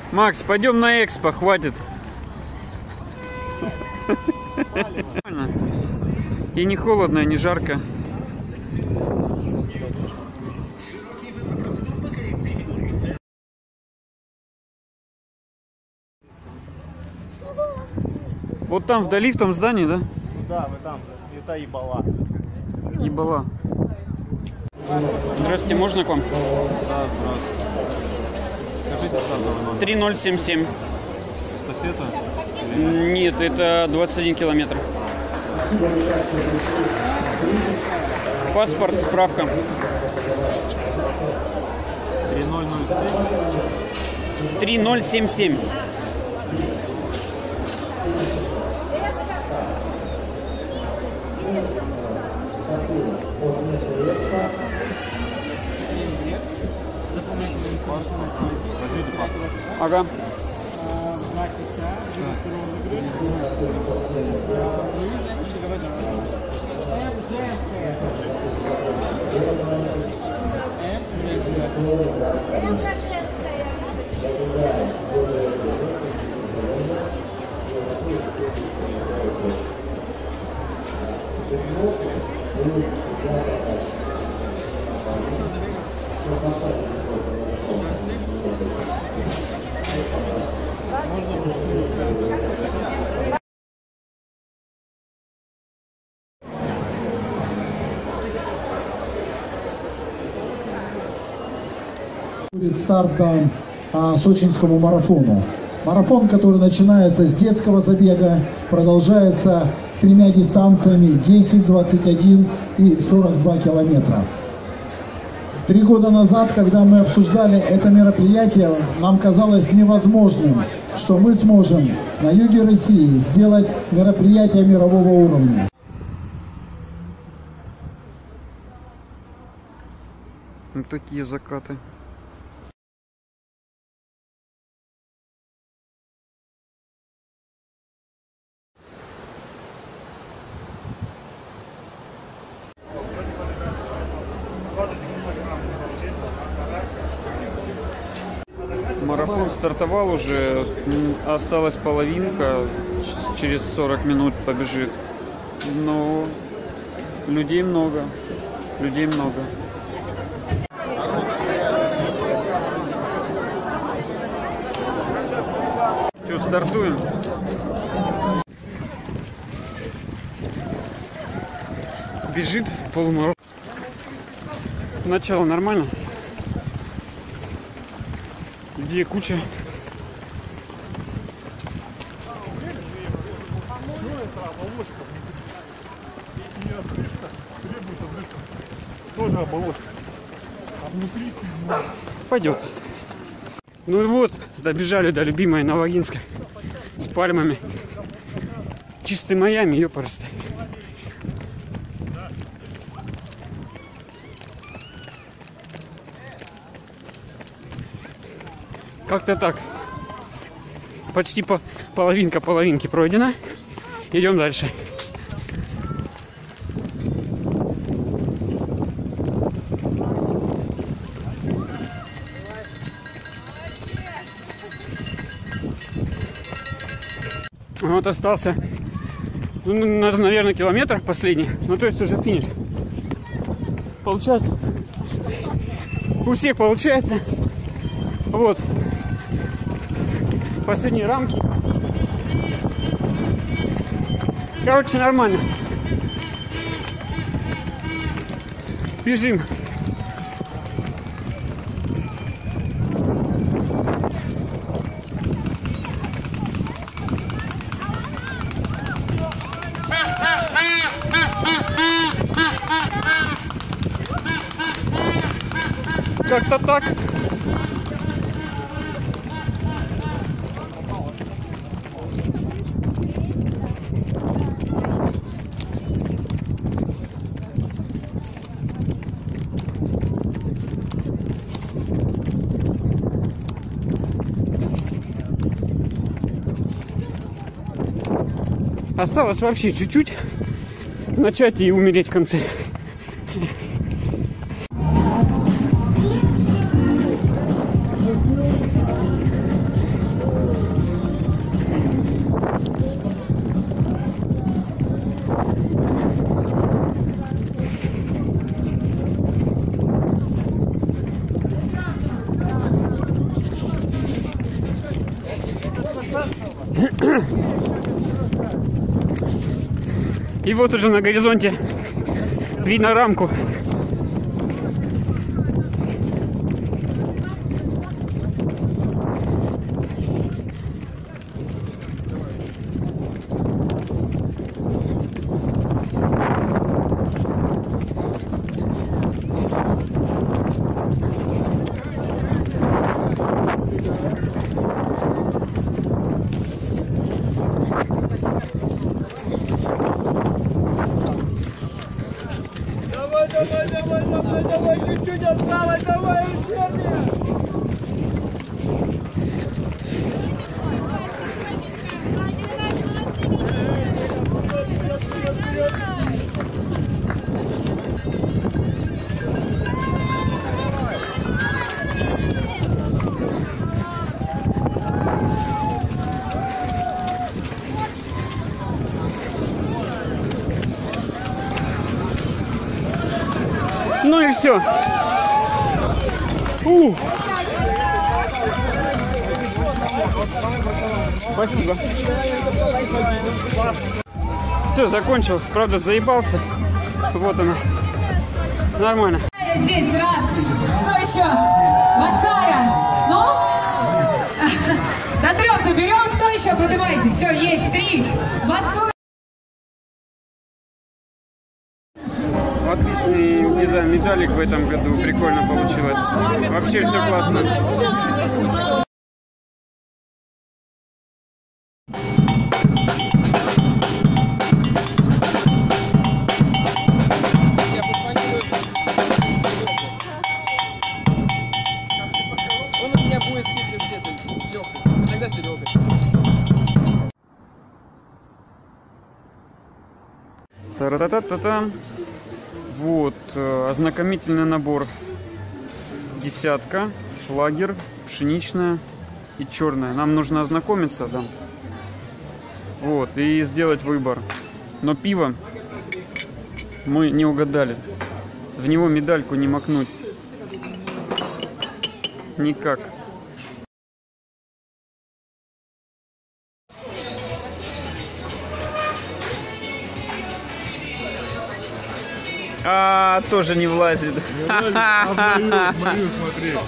Макс, пойдем на экспо, хватит. И не холодно, и не жарко. Вот там вдали, в том здании, да? Да, вы там. Это Ибала. Ибала. Здравствуйте, можно к вам? Да, здравствуйте. Скажите сразу. 3077. Эстафета? Нет, это 21 километр. Паспорт, справка. 3007. 3077. Возьмите паспорт. Ага. Будет старт дан сочинскому марафону. Марафон, который начинается с детского забега, продолжается 3 дистанциями 10, 21 и 42 километра. 3 года назад, когда мы обсуждали это мероприятие, нам казалось невозможным, что мы сможем на юге России сделать мероприятие мирового уровня. Вот такие закаты. Марафон стартовал уже, осталась половинка, через 40 минут побежит. Но людей много, людей много. Все, стартуем. Бежит полумарафон. Начало нормально. Людей куча. Тоже оболочка. А внутри Пойдет. Ну и вот, добежали до любимой Новогинска с пальмами. Чистый Майами, ёпарасты. Как-то так. Почти половинка половинки пройдена. Идем дальше. Вот остался, ну, наверное, километр последний. Ну, то есть уже финиш. Получается. У всех получается. Вот. Последние рамки. Короче, нормально. Бежим. Как-то так. Осталось вообще чуть-чуть начать и умереть в конце. И вот уже на горизонте видно рамку. Давай, чуть-чуть осталось, давай, Ну и все. Спасибо. Все, закончил. Правда, заебался. Вот она. Нормально. Здесь раз. Кто еще? Масара. Ну? До 3 наберем. Кто еще? Поднимайте. Все, есть 3. Басуй. Отличный дизайн медалек в этом году. Прикольно получилось. Вообще все классно. Он у меня будет с Лёхой. Иногда Серёгой. Та-ра-та-та-та-та. Вот, ознакомительный набор. 10, лагерь, пшеничная и черная. Нам нужно ознакомиться, да. Вот, и сделать выбор. Но пиво мы не угадали. В него медальку не макнуть. Никак. А, тоже не влазит. Мою смотри.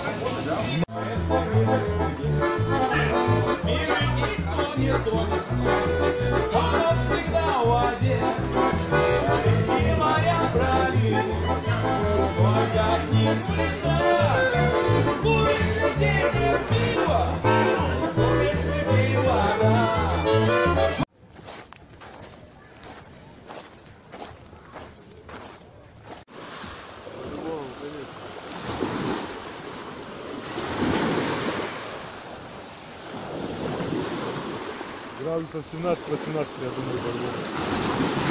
Градусов 17-18, я думаю, по-любому.